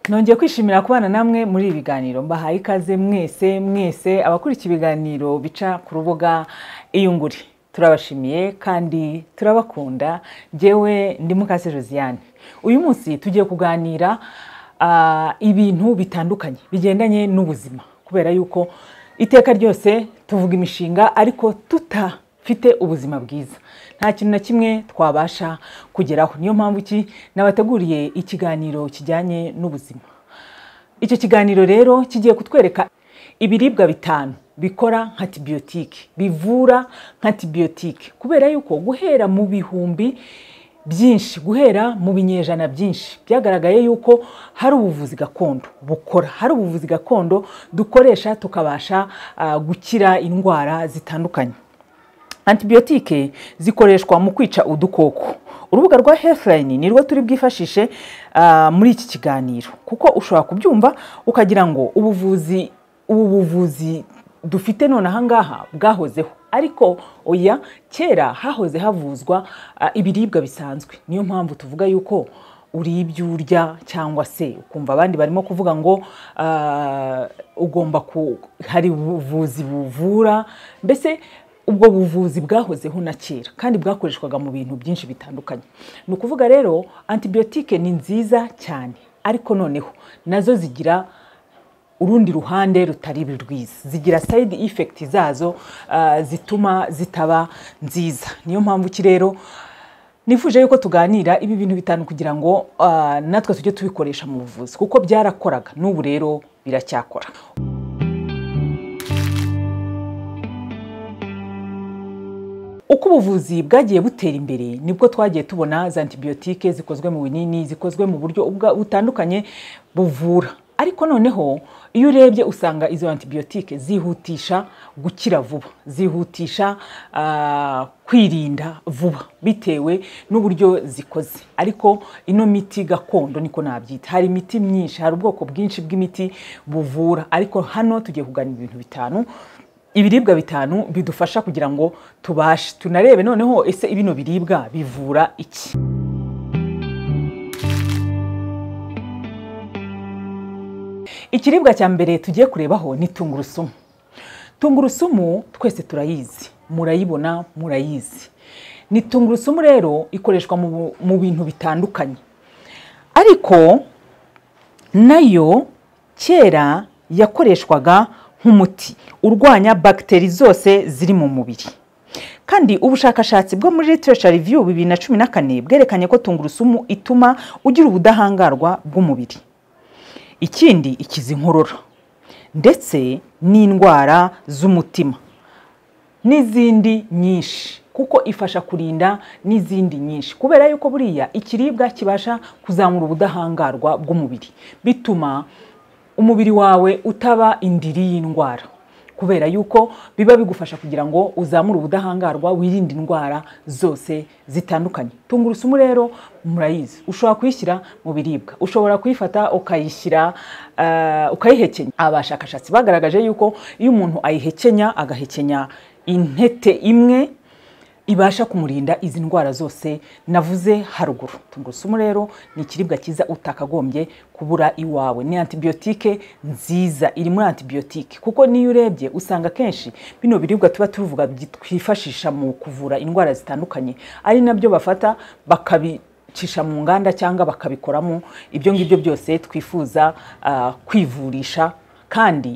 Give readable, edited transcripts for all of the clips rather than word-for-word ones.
Nongeye kwishimira kubana namwe muri ibi biganiro. Mbahaye ikaze mwese abakurikira ibiganiro bica ku rubuga Iyungure. Turabashimiye kandi turabakunda. Jewe ndi Mukase Josiane. Uyu munsi tugiye kuganira ibintu bitandukanye bigendanye n'ubuzima, kubera yuko iteka ryose tuvuga imishinga ariko tutafite ubuzima bwiza. Nta kintu na kimwe twabasha kugeraho. Niyo mpamvu iki nabateguriye ikiganiro kijyanye n'ubuzima. Icyo kiganiro rero kigiye kutwereka ibiribwa bitanu bikora antibiotics, bivura antibiotics, kubera yuko guhera mu bihumbi byinshi, guhera mu binyejana byinshi byagaragaye yuko hari ubuvuzi gakondo bukora, hari ubuvuzi gakondo dukoresha tukabasha gukira indwara zitandukanye. Antibiotics zikoreshwa mu kwica udukoko. Urubuga rwa Healthline nirwo turi bwifashishe muri iki kiganiro, kuko ushobora kubyumva ukagira ngo ubuvuzi dufite none ahangaha bwahozeho, ariko oya, kera hahoze havuzwa ibiribwa bisanzwe. Niyo mpamvu tuvuga yuko uri ibyo urya, cyangwa se ukumva abandi barimo kuvuga ngo ugomba hari ubuvuzi buvura. Mbese ubwo buvuzi bwahozeho na kera kandi bwakoreshwaga mu bintu byinshi bitandukanye. Ni ukuvuga rero antibiotics ni nziza cyane, ariko noneho nazo zigira urundi ruhande rutari rwiza. Zigira side effect zazo zituma zitaba nziza. Niyo mpamvu ki rero nifuje yuko tuganira ibi bintu bitanu kugira ngo natwe tujye tubikoresha mu buvuzi, kuko byarakoraga n'ubu rero biracyakora. Uko ubuvuzi bwagiye butera imbere nibwo twagiye tubona za antibiotics zikozwe mu binini, zikozwe mu buryo butandukanye buvura. Ariko noneho iyo urebye usanga izo antibiotics zihutisha gukira vuba, zihutisha kwirinda vuba bitewe n'uburyo zikoze. Ariko ino miti gakondo niko nabyita, hari imiti myinshi, hari ubwoko bwinshi bw'imiti buvura. Ariko hano tugiye kuganira ibintu bitanu, ibiribwa bitanu bidufasha kugira ngo tubashe tunarebe noneho ese ibino biribwa bivura iki. Ikiribwa cya mbere tugiye kurebaho ni tungurusumu. Tungurusumu twese turayizi, murayibona, murayizi. Ni tungurusumu rero ikoreshwa mu bintu bitandukanye, ariko nayo kera yakoreshwaga nk'umuti urwanya bakteri zose ziri mu mubiri. Kandi ubushakashatsi bwo muri literature review 2014 bwerekanye ko tungurusumu ituma ugira ubudahangarwa bw'umubiri. Ikindi ikiza inkorora ndetse n'indwara z'umutima n'izindi nyinshi, kuko ifasha kurinda n'izindi nyinshi, kubera yuko buriya ikiribwa kibasha kuzamura ubudahangarwa bw'umubiri, bituma umubiri wawe utaba indiri y'indwara, kubera yuko biba bigufasha kugira ngo uzamure ubudahangarwa, wirinde indwara zose zitandukanye. Tungurusumu rero murayizi, ushobora kuyishyira mu biribwa, ushobora kuyifata ukayishyira ukayihekenya. Abashakashatsi bagaragaje yuko iyo umuntu ayihekenya, agahekenya intete imwe, ibasha kumurinda izi ndwara zose navuze haruguru. Tungurusumu rero ni ikiribwa cyiza utakagombye kubura iwawe. Ni antibiotics nziza, iri muri antibiotics, kuko niyo urebye usanga kenshi bino biribwa tuba tuvuga twifashisha mu kuvura indwara zitandukanye ari nabyo bafata bakabicisha mu nganda cyangwa bakabikoramo ibyo ngibyo byose twifuza kwivurisha. Kandi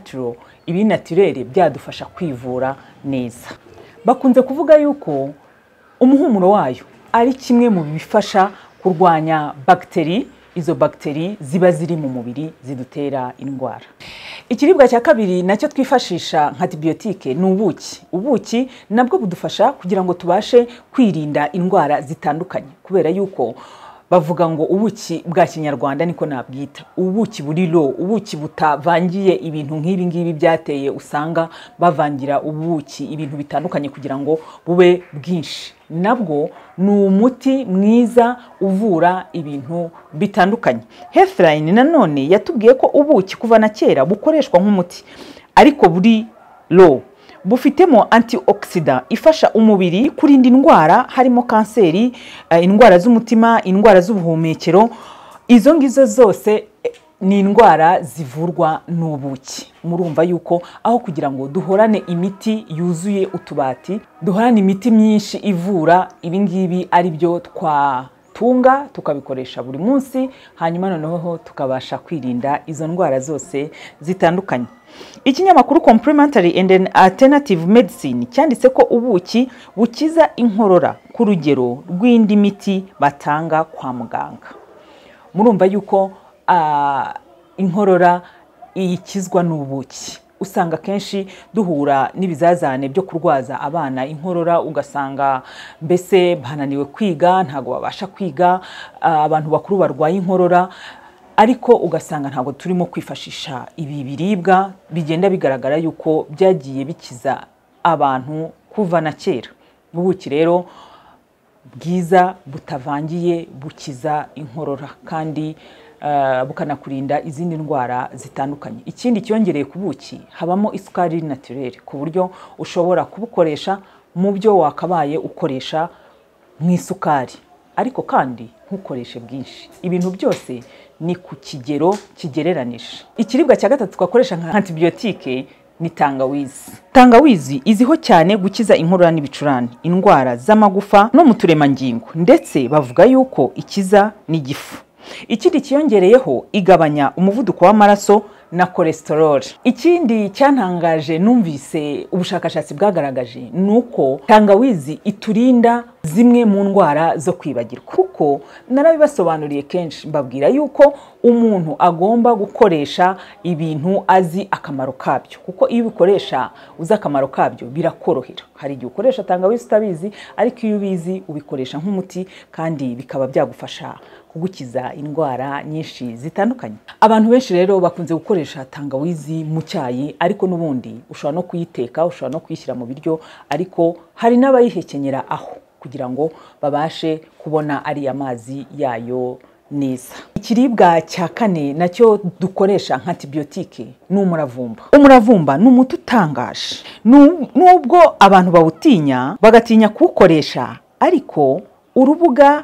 ibi naturel byadufasha kwivura neza. Bakunze kuvuga yuko umuhumuro wayo ari kimwe mu bifasha kurwanya bakteri, izo bakteri ziba ziri mu mubiri zidutera indwara. Ikiribwa cya kabiri nacyo twifashisha nka antibiotics ni ubuki. Ubuki nabwo budufasha kugira ngo tubashe kwirinda indwara zitandukanye, kubera yuko bavuga ngo ubuki bwa kinyarwanda niko nabwita, ubuki buri lo, ubuki butavangiye ibintu nk'ibi ngibi byateye usanga bavangira ubuki ibintu bitandukanye kugira ngo bube bwinshi. Nabwo ni umuti mwiza uvura ibintu bitandukanye. Healthline nanone yatubwiye ko ubuki kuva na kera bukoreshwa nk'umuti, ariko buri lo, bufitemo antioxidant ifasha umubiri kurinda indwara harimo kanseri, indwara z'umutima, indwara z'ubuhumekero, Izo ngizo zose ni indwara zivurwa n'ubuki. Murumva yuko aho kugira ngo duhorane imiti yuzuye utubati, duhorane imiti myinshi ivura, ibi ngibi ari byo twatunga tukabikoresha buri munsi, hanyuma noneho tukabasha kwirinda izo ndwara zose zitandukanye. Ikinyamakuru Complementary and Alternative Medicine cyanditse ko ubuki bukiza inkorora ku rugero rw'indi miti batanga kwa muganga. Murumva yuko inkorora ikizwa n'ubuki. Usanga kenshi duhura n'ibizazane byo kurwaza abana inkorora, ugasanga mbese bananiwe kwiga, ntago babasha kwiga, abantu bakuru barwaye inkorora, ariko ugasanga ntago turimo kwifashisha ibi biribwa bigenda bigaragara yuko byagiye bikiza abantu kuva na kera. Ubuki rero bwiza butavangiye bukiza inkorora kandi bukanakurinda izindi ndwara zitandukanye. Ikindi cyongereye ku buki habamo isukari naturelle, ku buryo ushobora kubukoresha mu byo wakabaye ukoresha mu isukari, ariko kandi ntukoreshe bwinshi. Ibintu byose ni ku kigero kigereranije. Ikiribwa cya gatatu twakoresha nka antibiotics ni tangawizi. Tangawizi iziho cyane gukiza inkorora n'ibicurane, indwara z'amagufa no mu turemangingo, ndetse bavuga yuko ikiza n'igifu. Ikindi kiyongereyeho igabanya umuvuduko w'amaraso na cholesterol. Ikindi cyantangaje numvise ubushakashatsi bwagaragaje nuko tangawizi iturinda zimwe mu ndwara zo kwibagirwa. Kuko narabibasobanuriye kenshi, mbabwira yuko umuntu agomba gukoresha ibintu azi akamaro kabyo, kuko iyo ubikoresha uzi akamaro kabyo birakorohera. Hari igihe ukoresha tangawizi utabizi, ariko iyo ubizi ubikoresha nk'umuti kandi bikaba byagufasha kugukiza indwara nyinshi zitandukanye. Abantu benshi rero bakunze gukoresha tangawizi mu cyayi, ariko n'ubundi ushobora no kuyiteka, ushobora no kuyishyira mu biryo, ariko hari n'abayihekenyera aho kugira ngo babashe kubona ari amazi yayo neza. Ikiribwa cya kane nacyo dukoresha nka antibiotics ni umuravumba. Umuravumba ni umuti utangaje, nubwo abantu bawutinya bagatinya kuwukoresha, ariko urubuga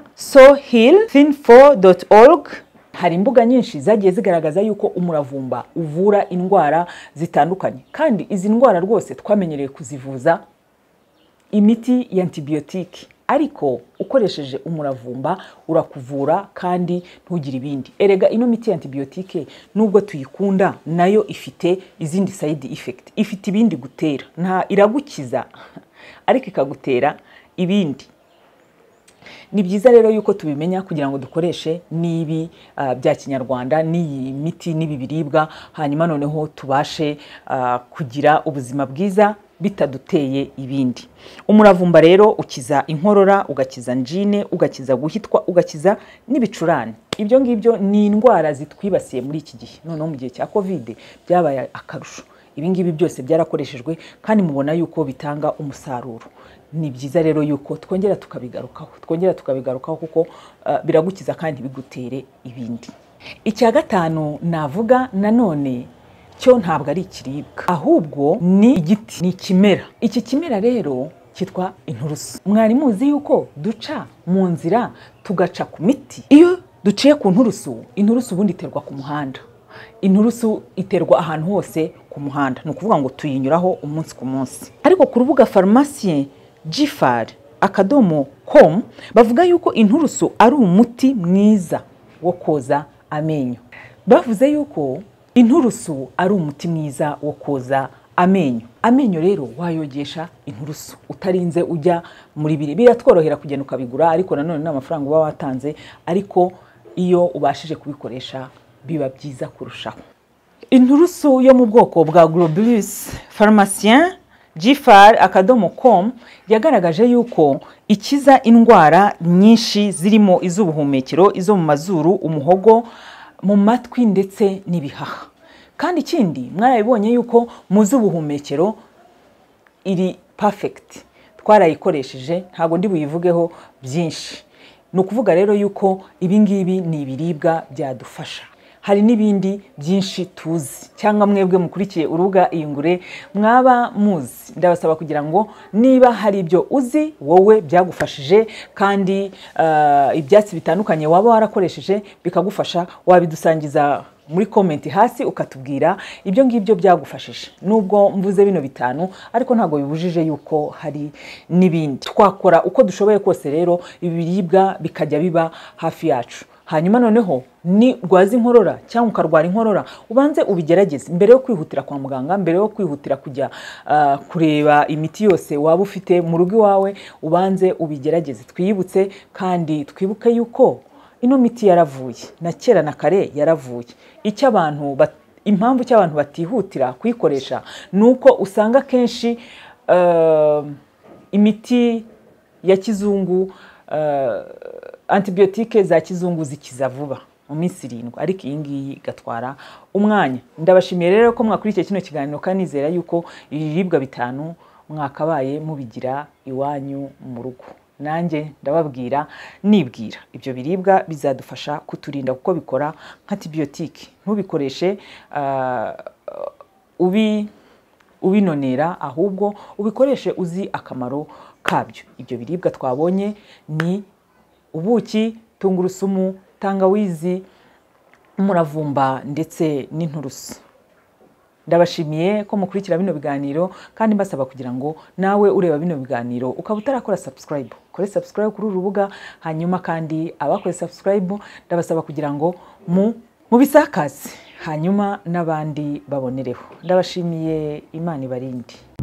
sohealthinfo.org hari imbuga nyinshi zagiye zigaragaza yuko umuravumba uvura indwara zitandukanye, kandi izi ndwara rwose twamenyereye kuzivuza imiti ya antibiotics, ariko ukoresheje umuravumba urakuvura kandi ntugire ibindi. Erega ino miti ya antibiotics nubwo tuyikunda, nayo ifite izindi side effect, ifite ibindi gutera. Nta iragukiza ariko ikagutera ibindi. Ni byiza rero yuko tubimenya kugira ngo dukoreshe nibi bya kinyarwanda, n'iyi miti n'ibi biribwa, hanyuma noneho tubashe kugira ubuzima bwiza bitaduteye ibindi. Umuravumba rero ukiza inkorora, ugakiza njine, ugakiza guhitwa, ugakiza n'ibicurane. Ibyo ngibyo ni indwara zitwibasiye muri iki gihe. Noneho mu gihe cya COVID byabaye akarusho. Ibi ngibi byose byarakoreshejwe kandi mubona yuko bitanga umusaruro. Ni byiza rero yuko twongera tukabigarukaho kuko biragukiza kandi bigutere ibindi. Icya gatanu navuga nanone cyo ntabwo ari ikiribwa, ahubwo ni igiti, ni ikimera. Iki kimera rero cyitwa inturusu. Mwari muzi yuko duca mu nzira tugaca ku miti? Iyo duciye ku nturusu, inturusu ubundi iterwa ku muhanda. Inturusu iterwa ahantu hose ku muhanda, ni ukuvuga ngo tuyinyuraho umunsi ku munsi. Ariko ku rubuga pharmacien.com bavuga yuko inturusu ari umuti mwiza wo koza amenyo. Bavuze yuko inturusu ari umuti mwiza wo koza amenyo. Amenyo rero wayogesha inturusu utarinze ujya muri biri. Biratworohera kugenda ukabigura, ariko nanone n'amafaranga uba watanze, ariko iyo ubashije kubikoresha biba byiza kurushaho. Inturusu yo mu bwoko bwa globulus pharmacien.com yagaragaje yuko ikiza indwara nyinshi zirimo iz'ubuhumekero, izo mu mazuru, umuhogo, mu matwi ndetse n'ibihaha. Kandi ikindi mwarabibonye yuko mu z'ubuhumekero iri perfect, twarayikoresheje, ntago ndi buyivugeho byinshi. Ni ukuvuga rero yuko ibi ngibi ni ibiribwa byadufasha. hari n'ibindi byinshi tuzi cyangwa mwebwe mukurikiye urubuga Iyungure mwaba muzi. Ndabasaba kugira ngo niba hari ibyo uzi wowe byagufashije kandi ibyatsi bitandukanye waba warakoresheje bikagufasha, wabidusangiza muri comment hasi ukatubwira ibyo ngibyo byagufashije. Nubwo mvuze bino bitanu ariko ntago bibujije yuko hari n'ibindi. Twakora uko dushoboye kose rero ibiribwa bikajya biba hafi yacu. Hanyuma noneho ni rwazi inkorora cyangwa ukarwara inkorora, ubanze ubigerageze mbere yo kwihutira kwa muganga, mbere yo kwihutira kujya kureba imiti yose waba ufite mu rugo iwawe, ubanze ubigerageze. Twiyibutse kandi twibuke yuko ino miti yaravuye na kera na kare yaravuye. Impamvu cy'abantu batihutira kuyikoresha nuko usanga kenshi imiti ya kizungu, antibiotics za kizungu zikiza vuba mu minsi 7, ariko iyi ngiyi gatwara umwanya. Ndabashimiye rero ko mwakurikiye kino kiganiro kandi nizera yuko ibiribwa bitanu mwakabaye mubigira iwanyu mu rugo. Nanjye ndababwira nibwira ibyo biribwa bizadufasha kuturinda kuko bikora antibiotics. Ntubikoreshe ubinonera, ahubwo ubikoreshe uzi akamaro kabyo. Ibyo biribwa twabonye ni ubuki, tungurusumu, tangawizi, umuravumba ndetse n'inturusu. Ndabashimiye ko mukurikira bino biganiro kandi mbasaba kugira ngo nawe ureba bino biganiro ukaba utarakora subscribe, kore subscribe kuri urubuga. Hanyuma kandi abakore subscribe ndabasaba kugira ngo mubisakaze hanyuma n'abandi babonereho. Ndabashimiye, Imana ibarinde.